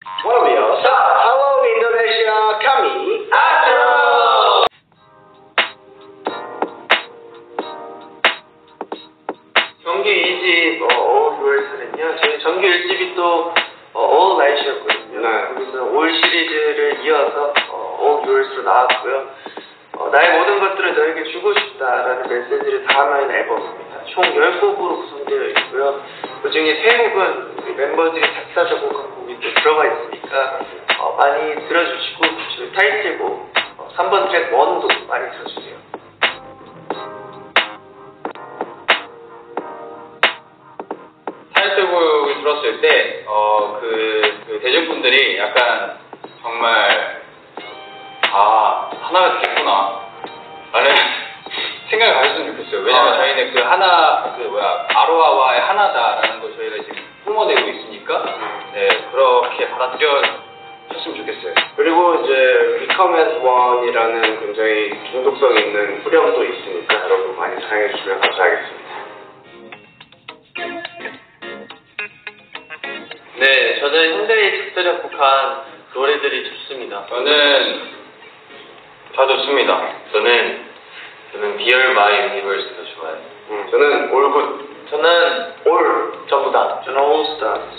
Warriors, hello Indonesia, kami Astro. 정규 2집 All Your's는요, 저희 정규 1집이 또 All Night이었거든요. 네. 거기서 올 시리즈를 이어서 All Your's로 나왔고요. 나의 모든 것들을 너에게 주고 싶다라는 메시지를 담은 앨범입니다. 총 10곡으로 구성되어 있고요. 그 중에 3곡은 우리 멤버들이 작사, 작곡한 곡이 또 들어가 있으니까 많이 들어주시고, 저희 타이틀곡 3번 트랙 1도 많이 들어주세요. 타이틀곡을 들었을 때, 그 대중분들이 약간 정말, 하나가 됐구나. 라는 생각을 가졌으면 좋겠어요. 왜냐면 저희는 아로하와의 하나다라는 걸 저희가 지금 뿜어내고 있으니까, 네, 그렇게 받아들여졌으면 좋겠어요. 그리고 이제 Become as One이라는 굉장히 중독성 있는 후렴도 있으니까 여러분 많이 사랑해주시면 감사하겠습니다. 네, 저는 현대에 직접 작곡한 노래들이 좋습니다. 저는 다 좋습니다. 저는 Be My Universe가 좋아요. 저는 All Good. 저는 All. 전부 다. 저는 All Stars.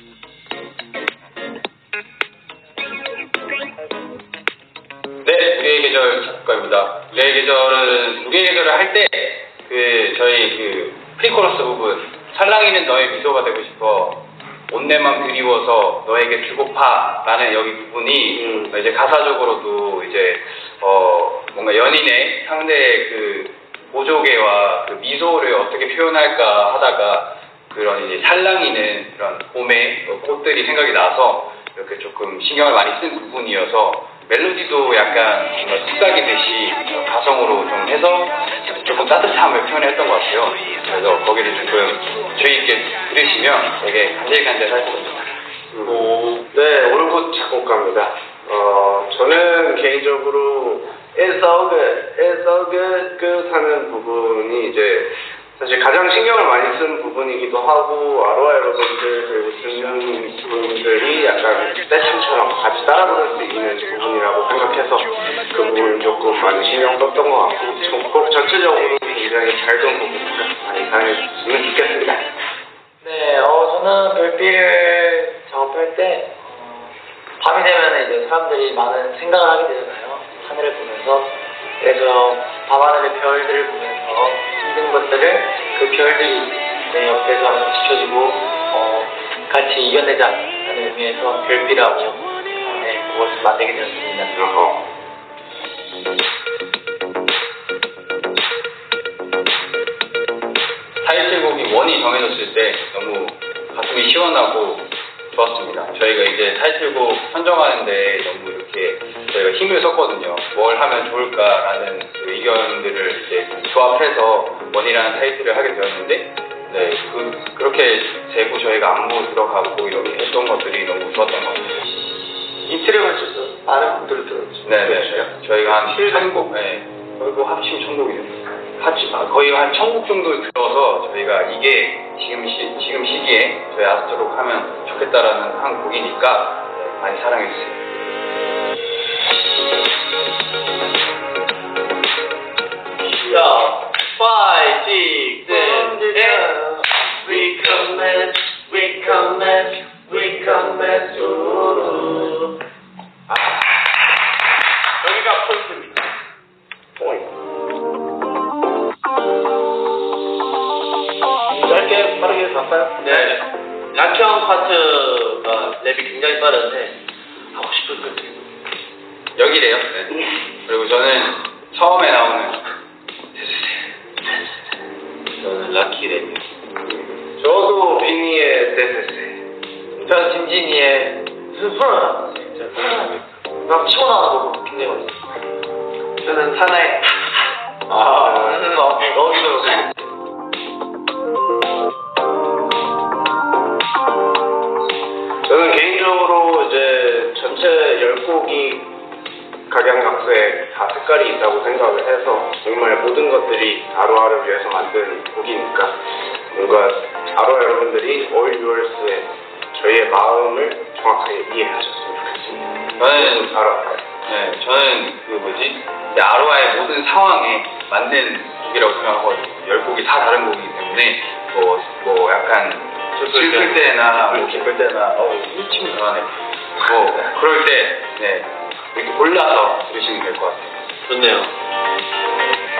네, 우리의 계절 작곡가입니다. 우리의 계절은 우리의 계절을 할 때 저희 프리코러스 부분 살랑이는 너의 미소가 되고 싶어 온 내 맘 그리워서 너에게 주고파라는 여기 부분이 이제 가사적으로도 이제 뭔가 연인의 상대의 보조개와 미소를 어떻게 표현할까 하다가 그런 이제 살랑이는 그런 봄의 꽃들이 생각이 나서 이렇게 조금 신경을 많이 쓴 부분이어서 멜로디도 약간 뭔가 속삭이듯이 가성으로 좀 해서 조금 따뜻함을 표현했던 것 같아요. 그래서 거기를 조금 주의 있게 들으시면 되게 간질간질할 겁니다. 네, All Good 작곡가입니다. 저는 개인적으로 It's so good, it's so good, good 하는 부분이 이제 사실 가장 신경을 많이 쓴 부분이기도 하고 아로하 여러분들 그리고 듣는 분들이 약간 떼창처럼 같이 따라 부를 수 있는 부분이라고 생각해서 그 부분을 조금 많이 신경 썼던 것 같고 곡 전체적으로 굉장히 잘 된 곡이니까 많이 사랑해주시면 좋겠습니다. 네, 저는 별빛을 작업할 때 밤이 되면 이제 사람들이 많은 생각을 하게 되잖아요. 하늘을 보면서. 그래서 밤하늘의 별들을 보면서 힘든 것들을 그 별들이 내 옆에서 항상 지켜주고 같이 이겨내자라는 의미에서 별빛이라고 그것을 만들게 되었습니다. 타이틀곡이 원이 정해졌을 때 너무 가슴이 시원하고 좋았습니다. 저희가 이제 타이틀곡 선정하는데 너무 이렇게 저희가 힘을 썼거든요. 뭘 하면 좋을까라는 의견들을 이제 조합해서 원이라는 타이틀을 하게 되었는데, 네, 그렇게 재고 저희가 안무 들어가고 이렇게 했던 것들이 너무 좋았던 것 같아요. 이틀에 걸쳐서 많은 곡들을 들었죠. 네네. 저희가 한 1000곡, 그리고 합치면 1000곡이네요. 거의 한 1000곡 정도 들어서 저희가 이게 지금 시기에 저희 아스트록 하면 좋겠다라는 한 곡이니까 많이 사랑해주세요. 자, 5, 6, 7, 8 We come as, we come as, we come as 여기가 포인트입니다. 짧게 빠르게 갈까요? 네. 약형 파트가 랩이 굉장히 빠른데 하고 싶을 것 같아요. 여기래요. 네. 그리고 저는 처음에 나오는 저는 라키 랩이요. 저도 비니의 데스세. 저는 진진이의 스프라. 막 치고 나오는 거 굉장히 멋있어요. 저는 사나의 너무 좋았어요. 저는 개인적으로 이제 전체 10곡이 각양각색 다 색깔이 있다고 생각을 해서 정말 모든 것들이 아로하를 위해서 만든 곡이니까 뭔가 아로하 여러분들이 All Yours에 저희의 마음을 정확하게 이해하셨으면 좋겠습니다. 저는 알아요. 네, 저는 그 뭐지? 아로하의 모든 상황에 맞는 곡이라고 생각하거든요. 10곡이 다 다른 곡이기 때문에 뭐 약간 슬플 때나 뭐 기쁠 때나 일침 잘하네. 뭐 그럴 때 네, 이렇게 골라서 들으시면 될 것 같아요. 좋네요.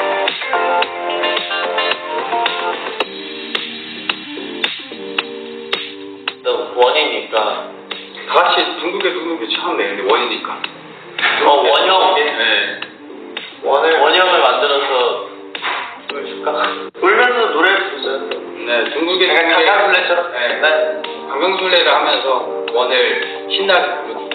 일단 원이니까 다 같이 둥글게 처음 내는데 원이니까. 원형 네. 원형을 만들어서 보여줄까? 울면서 노래 부르자. 네, 둥글게 약간 강강술래처럼? 네, 강강술래를 하면서 원을 신나게 부르고